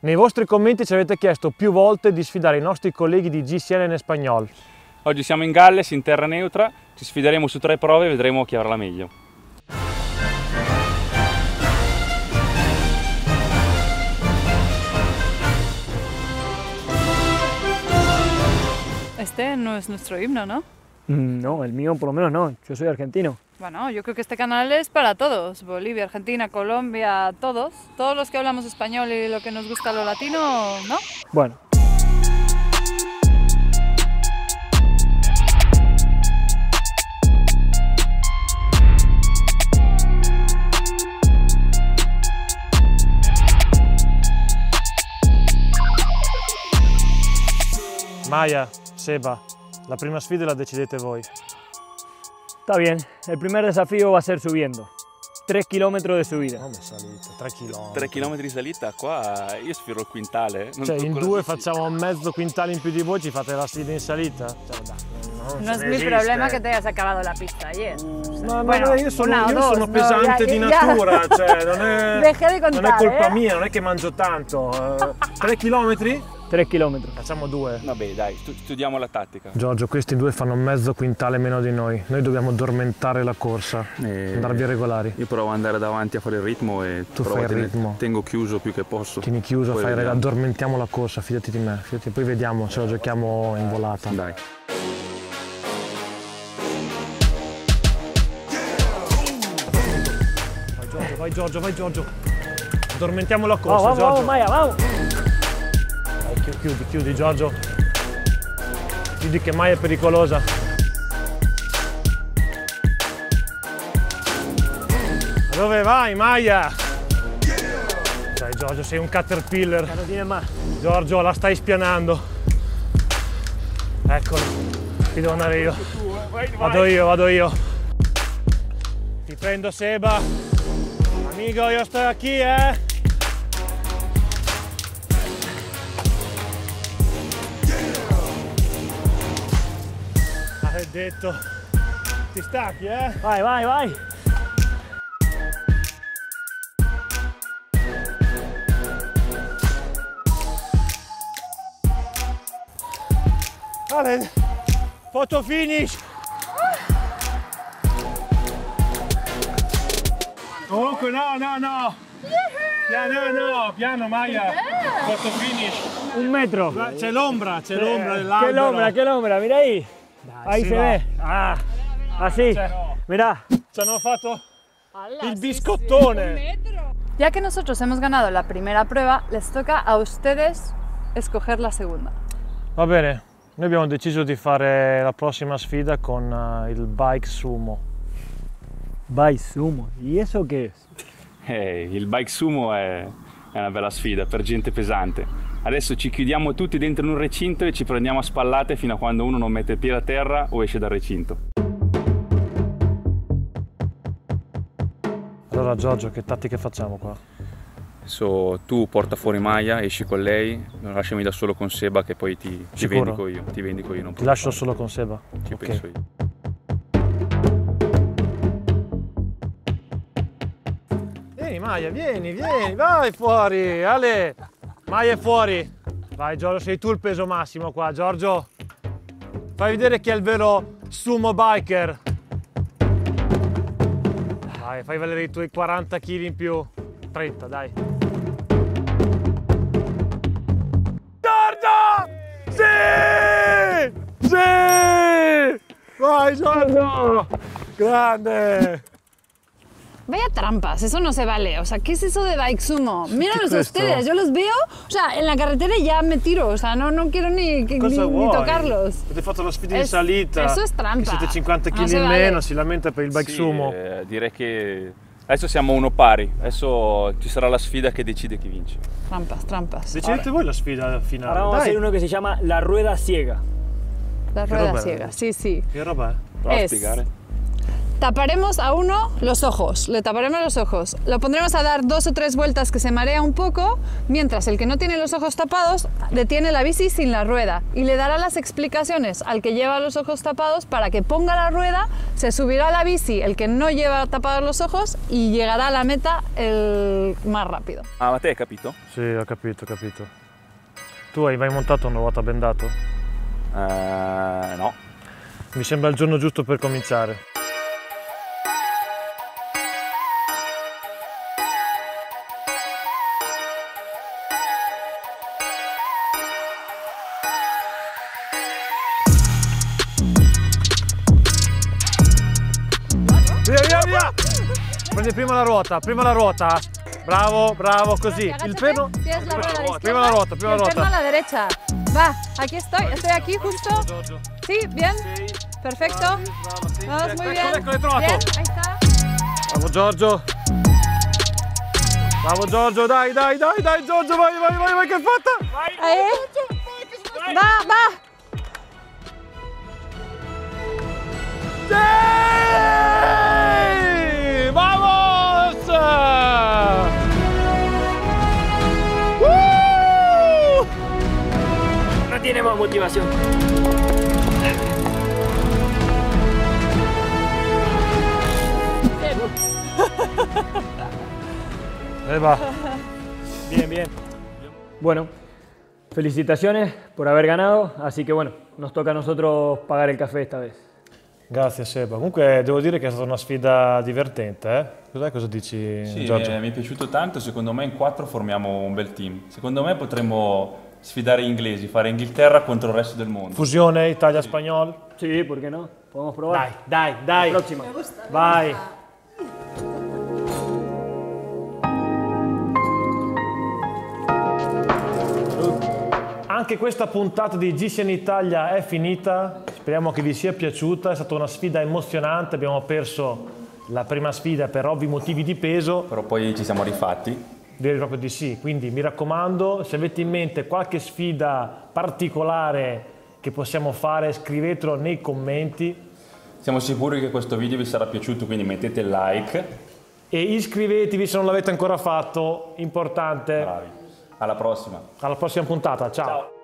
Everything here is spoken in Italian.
Nei vostri commenti ci avete chiesto più volte di sfidare i nostri colleghi di GCN en Español. Oggi siamo in Galles, in terra neutra, ci sfideremo su 3 prove e vedremo chi avrà la meglio. Este no es nuestro himno, ¿no? No, el mío por lo menos no, yo soy argentino. Bueno, yo creo que este canal es para todos. Bolivia, Argentina, Colombia, todos. Todos los que hablamos español y lo que nos gusta lo latino, ¿no? Bueno. Maya, Seba, la prima sfida la decidete voi. Está bien, el primer desafío va a ser subiendo. 3 kilómetros de subida. Come salita, 3 km. 3 km di salita, qua io sfiro il quintale. Cioè in 2 facciamo mezzo quintale in più di voi, ci fate la sfida in salita? Cioè, dai, No es mi problema que te hayas acabado la pista ayer. Ma Bueno, io sono, una o dos, no, pesante di natura, cioè non è, Dejé de non è contar, colpa mia, non è che mangio tanto. 3 km? 3 kilómetros. Facciamo 2. Vabbè dai, studiamo la tattica. Giorgio, questi 2 fanno mezzo quintale meno di noi. Noi dobbiamo addormentare la corsa, andarvi regolari. Io provo ad andare davanti a fare il ritmo e Tu fai il ritmo. tengo chiuso più che posso. Tieni chiuso, Poi vediamo. addormentiamo la corsa, fidati di me. Fidati, poi vediamo se lo giochiamo in volata. Dai. Vai Giorgio, vai Giorgio. Addormentiamo la corsa, Vamos, Giorgio. vamos, Maya, vamos. Vai, chiudi Giorgio. Chiudi che Maya è pericolosa. Dove vai Maya? Dai Giorgio, sei un caterpillar. Ya no tienes más. Giorgio, la stai spianando. Eccolo, qui devo andare io. Vado io. Ti prendo Seba. Amico, io sto qui, Maledetto. Ti stacchi, Vai, vai, vai. Vale, photo finish. Comunque no. Piano Maya. Photo finish. 1 metro. C'è l'ombra dell'albero. Qué lombra, mira ahí. Ahí sí se va. ve. Ah, así. Mirá. Ci hanno fatto il biscottone. Ya que nosotros hemos ganado la primera prueba, les toca a ustedes escoger la segunda. Va bene, noi abbiamo deciso di fare la prossima sfida con il bike sumo. Vai, sumo. ¿Y eso qué es? Il bike sumo è una bella sfida per gente pesante. Adesso ci chiudiamo tutti dentro in un recinto e ci prendiamo a spallate fino a quando uno non mette il piede a terra o esce dal recinto. Allora Giorgio, che tattiche facciamo qua? Adesso tu porta fuori Maya, esci con lei, lasciami da solo con Seba che poi ti vendico io. Non Ti lascio solo con Seba? Ci Ok. penso io. Vieni Maya, vieni, vai fuori, Ale! Maya è fuori. Vai Giorgio, sei tu il peso massimo qua, Giorgio. Fai vedere chi è il vero sumo biker. Vai, fai valere i tuoi 40 kg in più. 30, dai. Giorgio! Sì! Sì! Vai Giorgio! Grande! Vaya trampas, eso no se vale. O sea, ¿qué es eso de bike sumo? Míralos es esto? ustedes, yo los veo. O sea, en la carretera ya me tiro. O sea, no quiero ni tocarlos. Avete fatto la sfida in Es- salita. eso es trampa. Che siete 50 Non kg si in vale. meno, si lamenta per il bike Sì, sumo. direi che adesso siamo uno pari, adesso ci sarà la sfida che decide chi vince. Trampas, trampas. Decidete voi la sfida finale. Ahora vamos a Dai. hacer uno que se llama la rueda ciega. La Che rueda roba è? ciega, sí, sí. Che roba è? Prova a Es- spiegare. taparemos a uno los ojos, le taparemos los ojos, lo pondremos a dar 2 o 3 vueltas que se marea un poco, mientras el que no tiene los ojos tapados detiene la bici sin la rueda y le dará las explicaciones al que lleva los ojos tapados para que ponga la rueda, se subirá a la bici el que no lleva tapados los ojos y llegará a la meta el más rápido. Ah, ma te hai capito? Sì, ho capito, ho capito. Tu hai mai montato una ruota bendato? No. Mi sembra il giorno giusto per cominciare. Via, via, via! Prendi prima la ruota, prima la ruota. Bravo, bravo, così. Il freno. Tienes la rueda a la Prima la ruota, prima la el freno a ruota. la derecha. Va, aquí estoy aquí justo. Sí, bien. Perfecto. Vamos, muy bien. Ecco, l'hai trovato. Bien, ahí está. Bravo Giorgio. Bravo Giorgio, dai, dai, dai, dai, Giorgio, vai, vai, vai, vai, che hai fatta? Vai, Ahí. Va, va. Sì! Vamos! No tiene más motivación. Ahí va. Bien, bien. Bueno, felicitaciones por haber ganado, así que bueno, nos toca a nosotros pagar el café esta vez. Grazie Seba. Comunque devo dire che è stata una sfida divertente, eh? Cos'è, cosa dici Sì, Giorgio? mi è piaciuto tanto, secondo me in 4 formiamo un bel team. Secondo me potremmo sfidare gli inglesi, fare Inghilterra contro il resto del mondo. Fusione Italia-Spagnol? Sí, ¿por qué no? ¿Podemos probar? Dai, dai, dai. La próxima. Vai. Anche questa puntata di GCN Italia è finita, speriamo che vi sia piaciuta, è stata una sfida emozionante, abbiamo perso la prima sfida per ovvi motivi di peso, Però poi ci siamo rifatti. direi proprio di sì, quindi mi raccomando, se avete in mente qualche sfida particolare che possiamo fare, scrivetelo nei commenti Siamo sicuri che questo video vi sarà piaciuto, quindi mettete il like. e iscrivetevi se non l'avete ancora fatto, importante. Bravi. Alla prossima. Alla prossima puntata, ciao.